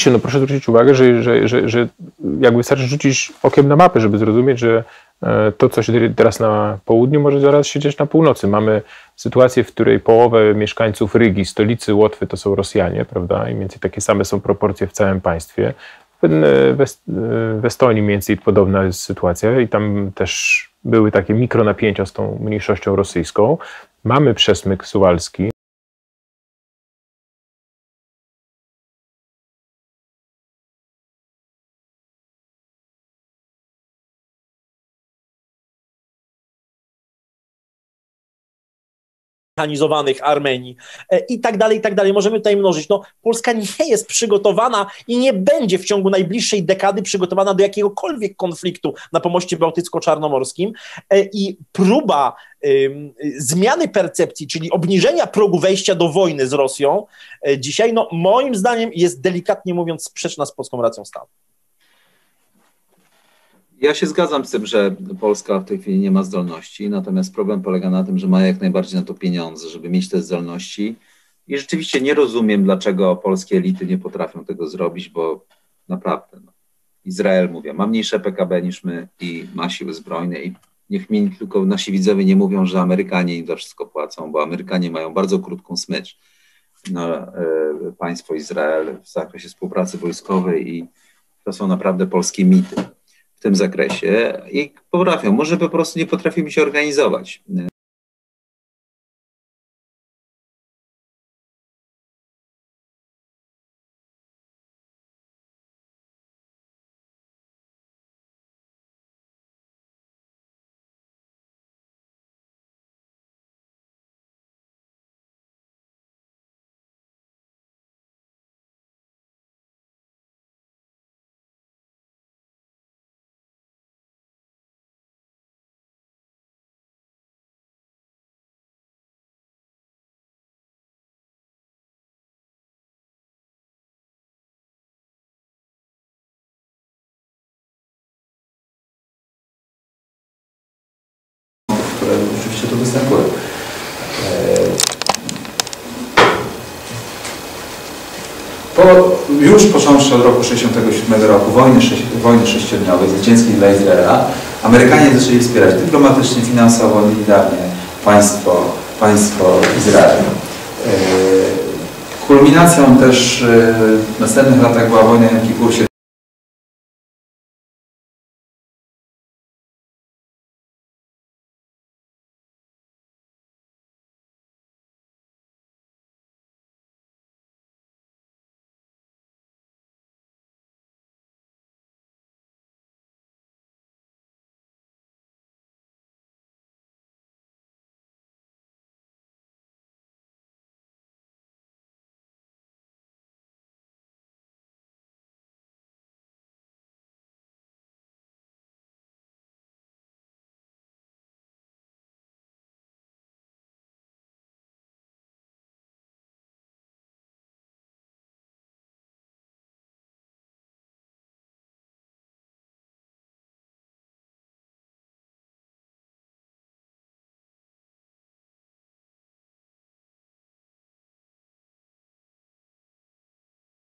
oczywiście, no proszę zwrócić uwagę, że jakby wystarczy rzucić okiem na mapę, żeby zrozumieć, że to, co się dzieje teraz na południu, może zaraz się dziać na północy. Mamy sytuację, w której połowę mieszkańców Rygi, stolicy Łotwy, to są Rosjanie, prawda? I mniej więcej takie same są proporcje w całym państwie. W Estonii mniej więcej podobna jest sytuacja i tam też były takie mikronapięcia z tą mniejszością rosyjską. Mamy przesmyk suwalski. Mechanizowanych Armenii i tak dalej, i tak dalej. Możemy tutaj mnożyć. No, Polska nie jest przygotowana i nie będzie w ciągu najbliższej dekady przygotowana do jakiegokolwiek konfliktu na pomoście bałtycko-czarnomorskim i próba zmiany percepcji, czyli obniżenia progu wejścia do wojny z Rosją dzisiaj, no moim zdaniem jest delikatnie mówiąc sprzeczna z polską racją stanu. Ja się zgadzam z tym, że Polska w tej chwili nie ma zdolności, natomiast problem polega na tym, że ma jak najbardziej na to pieniądze, żeby mieć te zdolności i rzeczywiście nie rozumiem, dlaczego polskie elity nie potrafią tego zrobić, bo naprawdę Izrael, mówię, ma mniejsze PKB niż my i ma siły zbrojne i niech mi tylko nasi widzowie nie mówią, że Amerykanie im za wszystko płacą, bo Amerykanie mają bardzo krótką smycz na państwo Izrael w zakresie współpracy wojskowej i to są naprawdę polskie mity w tym zakresie i potrafią, może po prostu nie potrafimy się organizować. Które oczywiście tu występują. Już począwszy od roku 1967 roku, wojny sześciodniowej, zwycięskiej dla Izraela, Amerykanie zaczęli wspierać dyplomatycznie, finansowo, militarnie państwo Izrael. Kulminacją też w następnych latach była wojna Jom Kippur 1973-74,